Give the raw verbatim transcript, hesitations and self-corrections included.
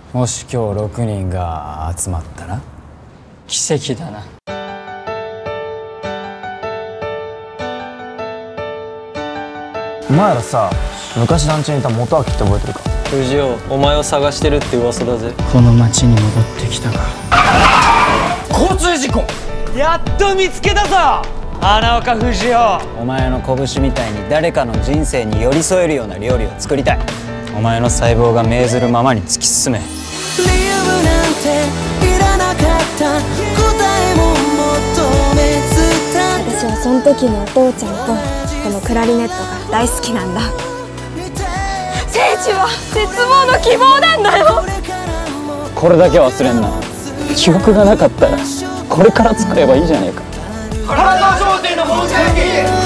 もし今日ろくにんが集まったら奇跡だな。 お前らさ、昔団地にいた元明って覚えてるか？ 藤尾、お前を探してるって噂だぜ。 この町に戻ってきたか。 交通事故やっと見つけたぞ花岡藤尾。 お前の拳みたいに誰かの人生に寄り添えるような料理を作りたい。お前の細胞が命ずるままに突き進め。 理由なんていらなかった、答えも求めずた。 私はその時のお父ちゃんとこのクラリネットが大好きなんだ。聖地は絶望の希望なんだよ。 これだけ忘れんな。記憶がなかったらこれから作ればいいじゃねえか。 原沢商店の本社駅